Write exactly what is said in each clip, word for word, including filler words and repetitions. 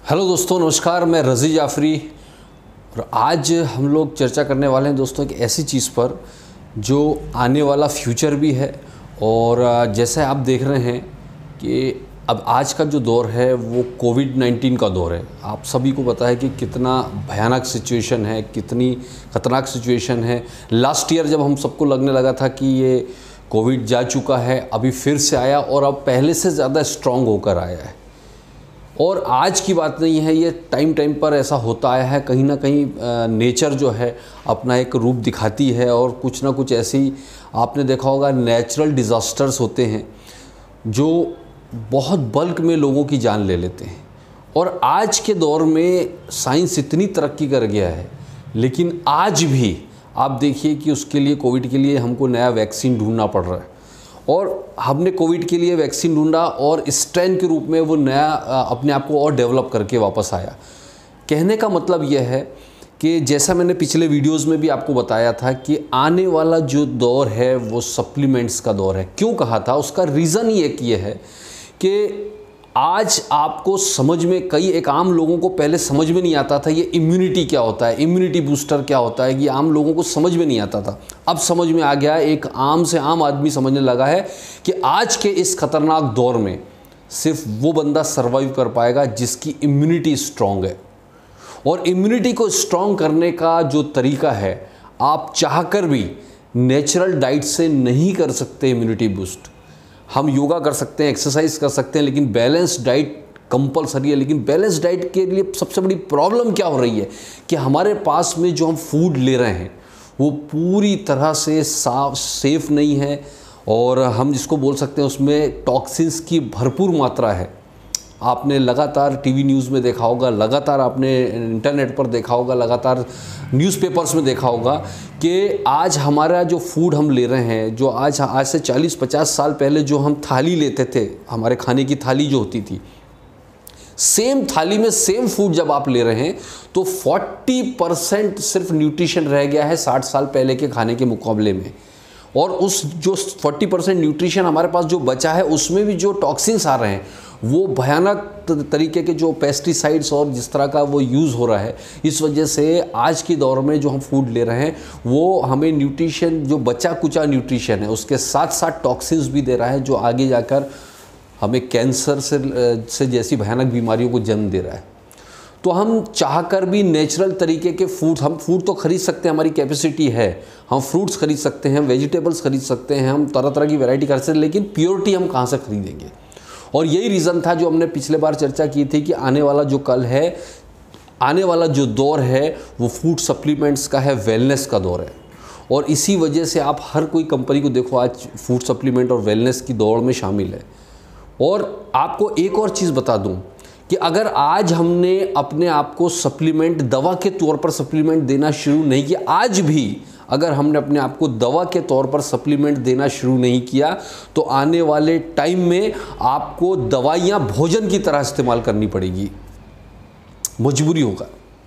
Hello दोस्तों, नमस्कार। मैं रज़ी जाफ़री और आज हम लोग चर्चा करने वाले हैं दोस्तों एक ऐसी चीज़ पर जो आने वाला फ्यूचर भी है। और जैसे आप देख रहे हैं कि अब आज का जो दौर है वो कोविड नाइन्टीन का दौर है। आप सभी को पता है कि कितना भयानक सिचुएशन है, कितनी ख़तरनाक सिचुएशन है। लास्ट ईयर जब हम सबको लगने लगा था कि ये कोविड जा चुका है, अभी फिर से आया और अब पहले से ज़्यादा स्ट्रॉन्ग होकर आया है। और आज की बात नहीं है, ये टाइम टाइम पर ऐसा होता आया है। कहीं ना कहीं नेचर जो है अपना एक रूप दिखाती है और कुछ ना कुछ ऐसी आपने देखा होगा नेचुरल डिज़ास्टर्स होते हैं जो बहुत बल्क में लोगों की जान ले लेते हैं। और आज के दौर में साइंस इतनी तरक्की कर गया है, लेकिन आज भी आप देखिए कि उसके लिए, कोविड के लिए हमको नया वैक्सीन ढूंढना पड़ रहा है। और हमने कोविड के लिए वैक्सीन ढूंढा और स्ट्रेन के रूप में वो नया अपने आप को और डेवलप करके वापस आया। कहने का मतलब यह है कि जैसा मैंने पिछले वीडियोस में भी आपको बताया था कि आने वाला जो दौर है वो सप्लीमेंट्स का दौर है। क्यों कहा था? उसका रीज़न ही एक ये है कि आज आपको समझ में, कई एक आम लोगों को पहले समझ में नहीं आता था ये इम्यूनिटी क्या होता है, इम्यूनिटी बूस्टर क्या होता है, कि आम लोगों को समझ में नहीं आता था। अब समझ में आ गया, एक आम से आम आदमी समझने लगा है कि आज के इस खतरनाक दौर में सिर्फ वो बंदा सर्वाइव कर पाएगा जिसकी इम्यूनिटी स्ट्रांग है। और इम्यूनिटी को स्ट्रांग करने का जो तरीका है, आप चाहकर भी नेचुरल डाइट से नहीं कर सकते इम्यूनिटी बूस्ट। हम योगा कर सकते हैं, एक्सरसाइज कर सकते हैं, लेकिन बैलेंस डाइट कंपलसरी है। लेकिन बैलेंस डाइट के लिए सबसे बड़ी प्रॉब्लम क्या हो रही है कि हमारे पास में जो हम फूड ले रहे हैं वो पूरी तरह से साफ सेफ नहीं है। और हम जिसको बोल सकते हैं उसमें टॉक्सिन्स की भरपूर मात्रा है। आपने लगातार टीवी न्यूज़ में देखा होगा, लगातार आपने इंटरनेट पर देखा होगा, लगातार न्यूज़पेपर्स में देखा होगा कि आज हमारा जो फूड हम ले रहे हैं, जो आज आज से चालीस पचास साल पहले जो हम थाली लेते थे, हमारे खाने की थाली जो होती थी, सेम थाली में सेम फूड जब आप ले रहे हैं तो चालीस परसेंट सिर्फ न्यूट्रिशन रह गया है साठ साल पहले के खाने के मुकाबले में। और उस जो चालीस परसेंट न्यूट्रिशन हमारे पास जो बचा है उसमें भी जो टॉक्सिन्स आ रहे हैं वो भयानक तरीके के जो पेस्टिसाइड्स और जिस तरह का वो यूज़ हो रहा है, इस वजह से आज के दौर में जो हम फूड ले रहे हैं वो हमें न्यूट्रिशन, जो बचा कुचा न्यूट्रिशन है, उसके साथ साथ टॉक्सिन्स भी दे रहा है जो आगे जाकर हमें कैंसर से से जैसी भयानक बीमारियों को जन्म दे रहा है। तो हम चाहकर भी नेचुरल तरीके के फूड, हम फूड तो खरीद सकते हैं, हमारी कैपेसिटी है, हम फ्रूट्स खरीद सकते हैं, वेजिटेबल्स खरीद सकते हैं, हम तरह तरह की वैरायटी कर सकते हैं, लेकिन प्योरिटी हम कहाँ से खरीदेंगे? और यही रीज़न था जो हमने पिछले बार चर्चा की थी कि आने वाला जो कल है, आने वाला जो दौर है वो फूड सप्लीमेंट्स का है, वेलनेस का दौर है। और इसी वजह से आप हर कोई कंपनी को देखो आज फूड सप्लीमेंट और वेलनेस की दौड़ में शामिल है। और आपको एक और चीज़ बता दूं कि अगर आज हमने अपने आप को सप्लीमेंट, दवा के तौर पर सप्लीमेंट देना शुरू नहीं किया, आज भी अगर हमने अपने आप को दवा के तौर पर सप्लीमेंट देना शुरू नहीं किया, तो आने वाले टाइम में आपको दवाइयाँ भोजन की तरह इस्तेमाल करनी पड़ेगी, मजबूरी होगा।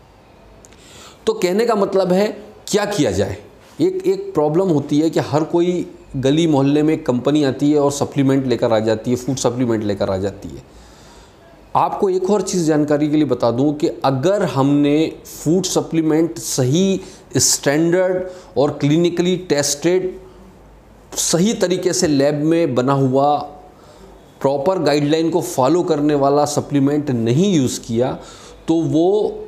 तो कहने का मतलब है क्या किया जाए? एक एक प्रॉब्लम होती है कि हर कोई गली मोहल्ले में एक कंपनी आती है और सप्लीमेंट लेकर आ जाती है, फूड सप्लीमेंट लेकर आ जाती है। आपको एक और चीज़ जानकारी के लिए बता दूं कि अगर हमने फूड सप्लीमेंट सही स्टैंडर्ड और क्लिनिकली टेस्टेड, सही तरीके से लैब में बना हुआ, प्रॉपर गाइडलाइन को फॉलो करने वाला सप्लीमेंट नहीं यूज़ किया, तो वो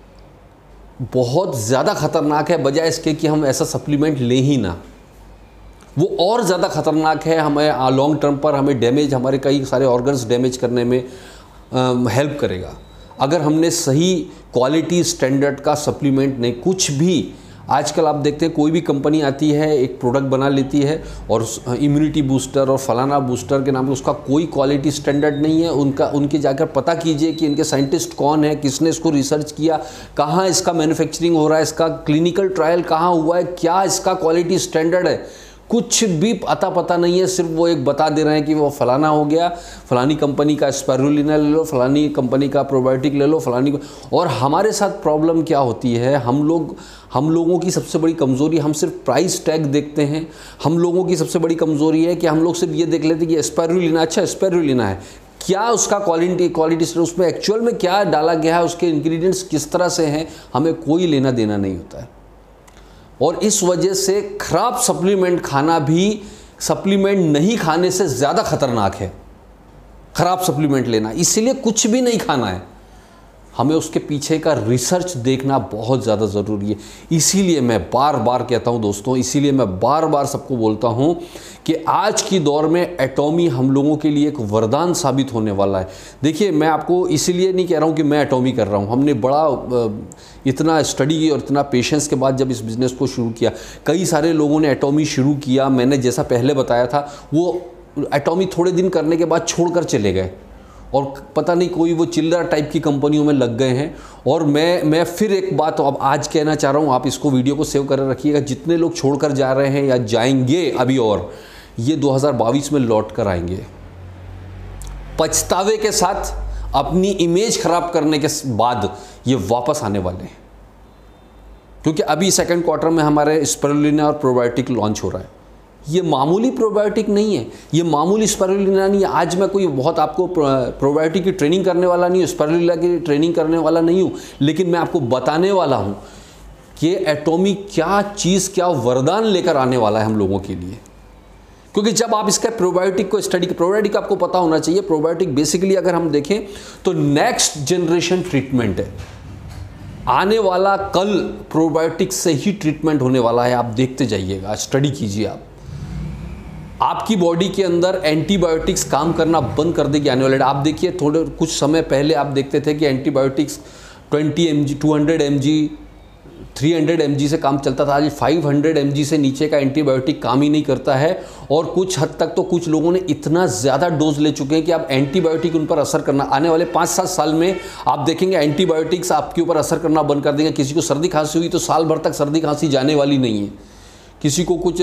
बहुत ज़्यादा ख़तरनाक है, बजाय इसके कि हम ऐसा सप्लीमेंट लें ही ना। वो और ज़्यादा ख़तरनाक है, हमें लॉन्ग टर्म पर हमें डैमेज, हमारे कई सारे ऑर्गन्स डैमेज करने में हेल्प करेगा। अगर हमने सही क्वालिटी स्टैंडर्ड का सप्लीमेंट नहीं, कुछ भी आजकल आप देखते हैं कोई भी कंपनी आती है, एक प्रोडक्ट बना लेती है और इम्यूनिटी बूस्टर और फलाना बूस्टर के नाम पे, उसका कोई क्वालिटी स्टैंडर्ड नहीं है। उनका उनके जाकर पता कीजिए कि इनके साइंटिस्ट कौन है, किसने इसको रिसर्च किया, कहाँ इसका मैन्युफैक्चरिंग हो रहा है, इसका क्लिनिकल ट्रायल कहाँ हुआ है, क्या इसका क्वालिटी स्टैंडर्ड है, कुछ भी अता पता नहीं है। सिर्फ वो एक बता दे रहे हैं कि वो फलाना हो गया, फलानी कंपनी का स्पाइरुलिना ले लो, फलानी कंपनी का प्रोबायोटिक ले लो, फलानी को। और हमारे साथ प्रॉब्लम क्या होती है, हम लोग हम लोगों की सबसे बड़ी कमज़ोरी, हम सिर्फ प्राइस टैग देखते हैं। हम लोगों की सबसे बड़ी कमज़ोरी है कि हम लोग सिर्फ ये देख लेते हैं कि स्पाइरुलिना, अच्छा स्पाइरुलिना है, क्या उसका क्वालिटी क्वालिटी उसमें एक्चुअल में क्या डाला गया है, उसके इंग्रेडिएंट्स किस तरह से हैं, हमें कोई लेना देना नहीं होता है। और इस वजह से खराब सप्लीमेंट खाना भी सप्लीमेंट नहीं खाने से ज़्यादा खतरनाक है, खराब सप्लीमेंट लेना। इसीलिए कुछ भी नहीं खाना है, हमें उसके पीछे का रिसर्च देखना बहुत ज़्यादा ज़रूरी है। इसीलिए मैं बार बार कहता हूं दोस्तों, इसीलिए मैं बार बार सबको बोलता हूं कि आज की दौर में एटॉमी हम लोगों के लिए एक वरदान साबित होने वाला है। देखिए, मैं आपको इसीलिए नहीं कह रहा हूं कि मैं एटॉमी कर रहा हूं, हमने बड़ा इतना स्टडी की और इतना पेशेंस के बाद जब इस बिज़नेस को शुरू किया, कई सारे लोगों ने एटॉमी शुरू किया। मैंने जैसा पहले बताया था, वो एटॉमी थोड़े दिन करने के बाद छोड़कर चले गए और पता नहीं कोई वो चिल्लर टाइप की कंपनियों में लग गए हैं। और मैं मैं फिर एक बात अब आज कहना चाह रहा हूँ, आप इसको वीडियो को सेव कर रखिएगा, जितने लोग छोड़कर जा रहे हैं या जाएंगे अभी, और ये दो हज़ार बाईस में लौट कर आएंगे पछतावे के साथ, अपनी इमेज खराब करने के बाद ये वापस आने वाले हैं। क्योंकि अभी सेकंड क्वार्टर में हमारे स्पिरुलिना और प्रोबायोटिक लॉन्च हो रहा है। ये मामूली प्रोबायोटिक नहीं है, ये मामूली स्पिरुलिना नहीं है। आज मैं कोई बहुत आपको प्रोबायोटिक की ट्रेनिंग करने वाला नहीं हूँ, स्पिरुलिना की ट्रेनिंग करने वाला नहीं हूँ, लेकिन मैं आपको बताने वाला हूँ कि एटॉमी क्या चीज़, क्या वरदान लेकर आने वाला है हम लोगों के लिए। क्योंकि जब आप इसका प्रोबायोटिक को स्टडी, प्रोबायोटिक आपको पता होना चाहिए, प्रोबायोटिक बेसिकली अगर हम देखें तो नेक्स्ट जनरेशन ट्रीटमेंट है। आने वाला कल प्रोबायोटिक से ही ट्रीटमेंट होने वाला है। आप देखते जाइएगा, स्टडी कीजिए। आप आपकी बॉडी के अंदर एंटीबायोटिक्स काम करना बंद कर देगी आने वाले। आप देखिए, थोड़े कुछ समय पहले आप देखते थे कि antibiotics twenty M G, two hundred M G, three hundred M G से काम चलता था। आज फाइव हंड्रेड एम जी से नीचे का एंटीबायोटिक काम ही नहीं करता है। और कुछ हद तक तो कुछ लोगों ने इतना ज़्यादा डोज ले चुके हैं कि अब एंटीबायोटिक उन पर असर करना, आने वाले पाँच सात साल में आप देखेंगे एंटीबायोटिक्स आपके ऊपर असर करना बंद कर देंगे। किसी को सर्दी खांसी हुई तो साल भर तक सर्दी खांसी जाने वाली नहीं है। किसी को कुछ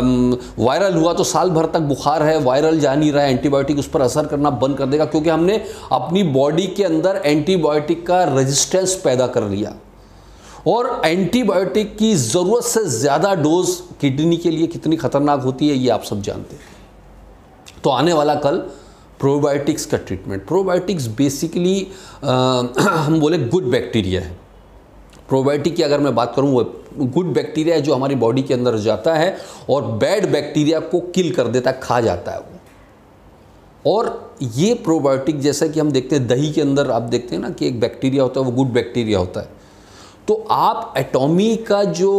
वायरल हुआ तो साल भर तक बुखार है, वायरल जा नहीं रहा है, एंटीबायोटिक उस पर असर करना बंद कर देगा। क्योंकि हमने अपनी बॉडी के अंदर एंटीबायोटिक का रेजिस्टेंस पैदा कर लिया। और एंटीबायोटिक की ज़रूरत से ज़्यादा डोज किडनी के लिए कितनी खतरनाक होती है, ये आप सब जानते हैं। तो आने वाला कल प्रोबायोटिक्स का ट्रीटमेंट। प्रोबायोटिक्स बेसिकली हम बोले गुड बैक्टीरिया है। प्रोबायोटिक की अगर मैं बात करूं, वो गुड बैक्टीरिया है जो हमारी बॉडी के अंदर जाता है और बैड बैक्टीरिया को किल कर देता है, खा जाता है वो। और ये प्रोबायोटिक, जैसा कि हम देखते हैं दही के अंदर, आप देखते हैं ना कि एक बैक्टीरिया होता है, वो गुड बैक्टीरिया होता है। तो आप एटॉमी का जो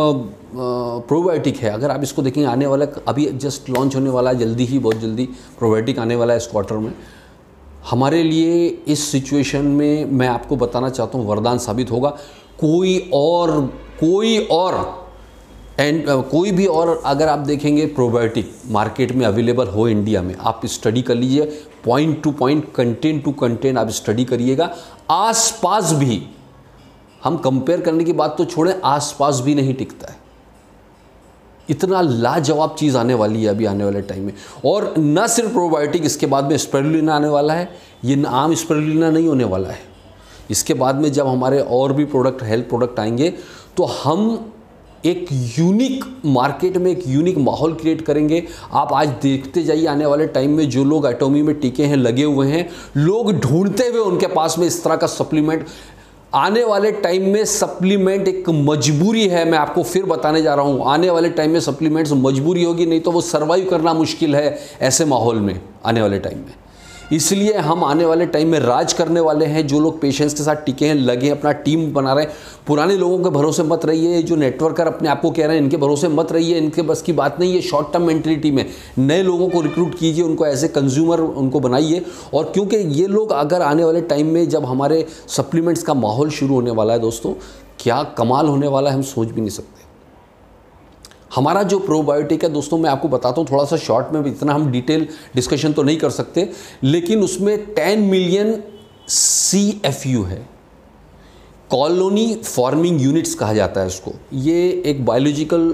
प्रोबायोटिक है, अगर आप इसको देखेंगे, आने वाला अभी जस्ट लॉन्च होने वाला है, जल्दी ही, बहुत जल्दी प्रोबायोटिक आने वाला है इस क्वार्टर में। हमारे लिए इस सिचुएशन में मैं आपको बताना चाहता हूँ वरदान साबित होगा। कोई और कोई और एंड कोई भी और अगर आप देखेंगे प्रोबायोटिक मार्केट में अवेलेबल हो इंडिया में, आप स्टडी कर लीजिए, point to point, content to content आप स्टडी करिएगा। आसपास भी, हम कंपेयर करने की बात तो छोड़ें, आसपास भी नहीं टिकता है। इतना लाजवाब चीज़ आने वाली है अभी आने वाले टाइम में। और न सिर्फ प्रोबायोटिक, इसके बाद में स्पिरुलिना आने वाला है। ये आम स्पिरुलिना नहीं होने वाला है। इसके बाद में जब हमारे और भी प्रोडक्ट, हेल्थ प्रोडक्ट आएंगे, तो हम एक यूनिक मार्केट में एक यूनिक माहौल क्रिएट करेंगे। आप आज देखते जाइए, आने वाले टाइम में जो लोग एटॉमी में टिके हैं, लगे हुए हैं, लोग ढूंढते हुए उनके पास में इस तरह का सप्लीमेंट। आने वाले टाइम में सप्लीमेंट एक मजबूरी है। मैं आपको फिर बताने जा रहा हूँ, आने वाले टाइम में सप्लीमेंट्स मजबूरी होगी, नहीं तो वो सर्वाइव करना मुश्किल है ऐसे माहौल में आने वाले टाइम में। इसलिए हम आने वाले टाइम में राज करने वाले हैं। जो लोग पेशेंस के साथ टिके हैं, लगे हैं, अपना टीम बना रहे हैं, पुराने लोगों के भरोसे मत रहिए। जो नेटवर्कर अपने आप को कह रहे हैं, इनके भरोसे मत रहिए, इनके बस की बात नहीं है। शॉर्ट टर्म मेंटलिटी में नए लोगों को रिक्रूट कीजिए, उनको एज ए कंज्यूमर उनको बनाइए। और क्योंकि ये लोग अगर आने वाले टाइम में जब हमारे सप्लीमेंट्स का माहौल शुरू होने वाला है दोस्तों, क्या कमाल होने वाला है, हम सोच भी नहीं सकते। हमारा जो प्रोबायोटिक है दोस्तों, मैं आपको बताता हूँ थोड़ा सा शॉर्ट में, इतना हम डिटेल डिस्कशन तो नहीं कर सकते, लेकिन उसमें ten million C F U है, कॉलोनी फॉर्मिंग यूनिट्स कहा जाता है इसको। ये एक बायोलॉजिकल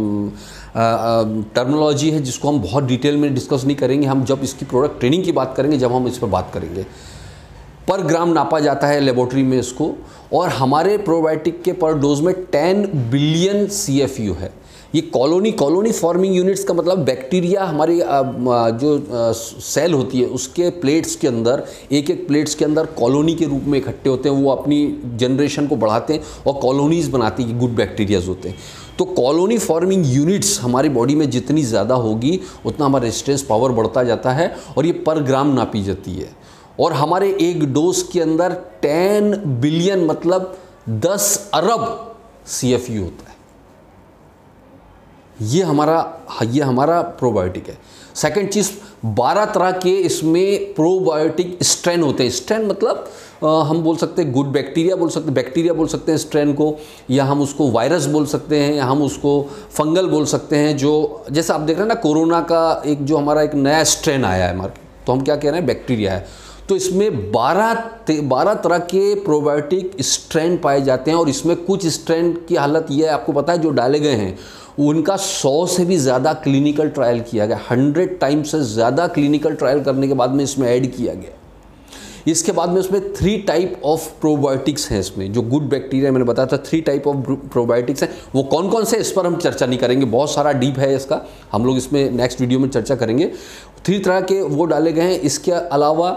टर्मिनोलॉजी है जिसको हम बहुत डिटेल में डिस्कस नहीं करेंगे। हम जब इसकी प्रोडक्ट ट्रेनिंग की बात करेंगे, जब हम इस पर बात करेंगे, पर ग्राम नापा जाता है लेबोरेटरी में इसको। और हमारे प्रोबायोटिक के पर डोज में ten billion C F U है। ये कॉलोनी कॉलोनी फॉर्मिंग यूनिट्स का मतलब बैक्टीरिया हमारी जो सेल होती है उसके प्लेट्स के अंदर, एक एक प्लेट्स के अंदर कॉलोनी के रूप में इकट्ठे होते हैं, वो अपनी जनरेशन को बढ़ाते हैं और कॉलोनीज़ बनाती हैं, गुड बैक्टीरियाज होते हैं। तो कॉलोनी फॉर्मिंग यूनिट्स हमारी बॉडी में जितनी ज़्यादा होगी उतना हमारा रेजिस्टेंस पावर बढ़ता जाता है और ये पर ग्राम नापी जाती है। और हमारे एक डोज के अंदर टेन बिलियन मतलब दस अरब सी एफ यू होता है। ये हमारा ये हमारा प्रोबायोटिक है। सेकंड चीज़, बारह तरह के इसमें प्रोबायोटिक स्ट्रेन होते हैं। स्ट्रेन मतलब आ, हम बोल सकते हैं गुड बैक्टीरिया बोल सकते हैं, बैक्टीरिया बोल सकते हैं स्ट्रेन को, या हम उसको वायरस बोल सकते हैं, या हम उसको फंगल बोल सकते हैं। जो जैसे आप देख रहे हैं ना, कोरोना का एक जो हमारा एक नया स्ट्रेन आया है मार्केट, तो हम क्या कह रहे हैं, बैक्टीरिया है। तो इसमें बारह बारह तरह के प्रोबायोटिक स्ट्रेन पाए जाते हैं और इसमें कुछ स्ट्रेन की हालत ये है, आपको पता है, जो डाले गए हैं उनका सौ से भी ज़्यादा क्लिनिकल ट्रायल किया गया, हंड्रेड टाइम से ज़्यादा क्लिनिकल ट्रायल करने के बाद में इसमें ऐड किया गया। इसके बाद में उसमें थ्री टाइप ऑफ प्रोबायोटिक्स हैं इसमें, जो गुड बैक्टीरिया मैंने बताया था, थ्री टाइप ऑफ प्रोबायोटिक्स हैं। वो कौन कौन से, इस पर हम चर्चा नहीं करेंगे, बहुत सारा डीप है इसका, हम लोग इसमें नेक्स्ट वीडियो में चर्चा करेंगे। थ्री तरह के वो डाले गए हैं। इसके अलावा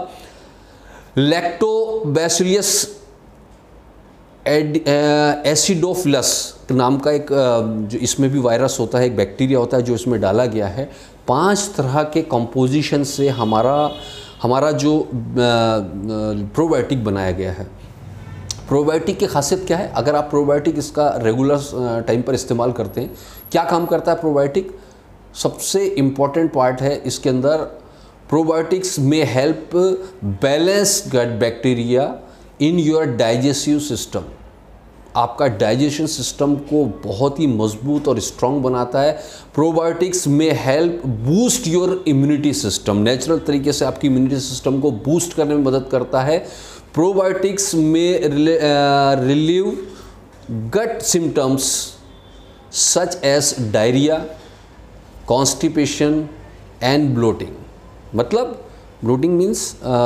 लैक्टोबैसिलस एसिडोफिलस नाम का एक जो इसमें भी वायरस होता है, एक बैक्टीरिया होता है जो इसमें डाला गया है। पांच तरह के कंपोजिशन से हमारा हमारा जो प्रोबायोटिक बनाया गया है। प्रोबायोटिक की खासियत क्या है, अगर आप प्रोबायोटिक इसका रेगुलर टाइम पर इस्तेमाल करते हैं, क्या काम करता है प्रोबायोटिक? सबसे इम्पॉर्टेंट पार्ट है इसके अंदर, प्रोबायोटिक्स में help balance gut bacteria in your digestive system. आपका डाइजेशन सिस्टम को बहुत ही मजबूत और स्ट्रॉन्ग बनाता है। प्रोबायोटिक्स में help boost your immunity system, natural तरीके से आपकी इम्यूनिटी सिस्टम को बूस्ट करने में मदद करता है। प्रोबायोटिक्स में relieve gut symptoms such as diarrhoea, constipation and bloating. मतलब ब्लोटिंग मीन्स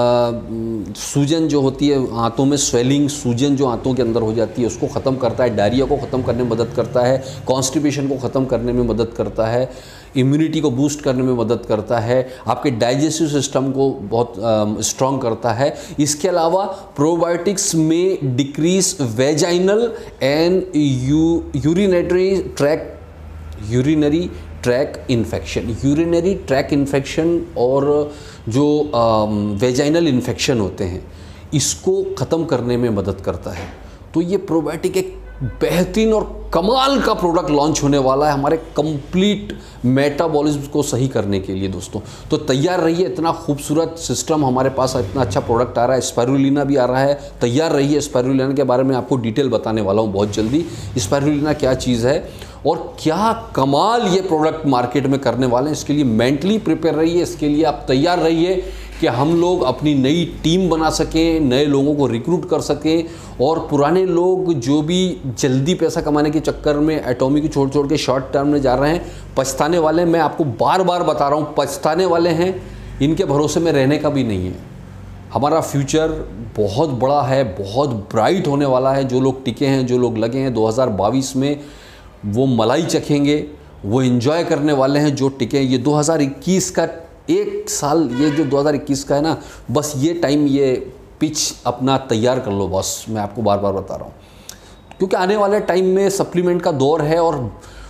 सूजन जो होती है आंतों में, स्वेलिंग, सूजन जो आंतों के अंदर हो जाती है उसको ख़त्म करता है, डायरिया को ख़त्म करने में मदद करता है, कॉन्स्टिपेशन को ख़त्म करने में मदद करता है, इम्यूनिटी को बूस्ट करने में मदद करता है, आपके डाइजेस्टिव सिस्टम को बहुत स्ट्रॉन्ग करता है। इसके अलावा प्रोबायोटिक्स में decrease vaginal and u urinatory tract urinary tract infection urinary tract infection और जो वेजाइनल इन्फेक्शन होते हैं इसको ख़त्म करने में मदद करता है। तो ये प्रोबायोटिक एक बेहतरीन और कमाल का प्रोडक्ट लॉन्च होने वाला है हमारे कंप्लीट मेटाबॉलिज्म को सही करने के लिए दोस्तों। तो तैयार रहिए, इतना खूबसूरत सिस्टम हमारे पास, इतना अच्छा प्रोडक्ट आ रहा है, स्पाइरुलिना भी आ रहा है। तैयार रहिए, स्पाइरुलिना के बारे में आपको डिटेल बताने वाला हूँ बहुत जल्दी। स्पाइरुलिना क्या चीज़ है और क्या कमाल ये प्रोडक्ट मार्केट में करने वाले हैं, इसके लिए मेंटली प्रिपेयर रहिए, इसके लिए आप तैयार रहिए कि हम लोग अपनी नई टीम बना सकें, नए लोगों को रिक्रूट कर सकें और पुराने लोग जो भी जल्दी पैसा कमाने के चक्कर में एटॉमी को छोड़ छोड़ के शॉर्ट टर्म में जा रहे हैं, पछताने वाले हैं। मैं आपको बार बार बता रहा हूँ, पछताने वाले हैं, इनके भरोसे में रहने का भी नहीं है। हमारा फ्यूचर बहुत बड़ा है, बहुत ब्राइट होने वाला है। जो लोग टिके हैं, जो लोग लगे हैं, दो हज़ार बाईस में वो मलाई चखेंगे, वो एंजॉय करने वाले हैं जो टिके। ये दो हज़ार इक्कीस का एक साल, ये जो दो हज़ार इक्कीस का है ना, बस ये टाइम, ये पिच अपना तैयार कर लो बॉस। मैं आपको बार बार बता रहा हूँ, क्योंकि आने वाले टाइम में सप्लीमेंट का दौर है और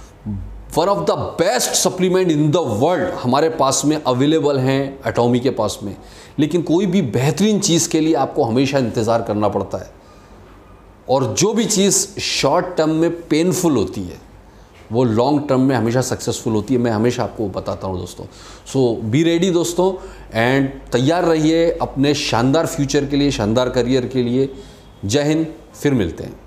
one of the best supplement in the world हमारे पास में अवेलेबल हैं एटॉमी के पास में। लेकिन कोई भी बेहतरीन चीज़ के लिए आपको हमेशा इंतज़ार करना पड़ता है और जो भी चीज़ शॉर्ट टर्म में पेनफुल होती है वो लॉन्ग टर्म में हमेशा सक्सेसफुल होती है। मैं हमेशा आपको बताता हूँ दोस्तों। सो बी रेडी दोस्तों, एंड तैयार रहिए अपने शानदार फ्यूचर के लिए, शानदार करियर के लिए। जय हिंद, फिर मिलते हैं।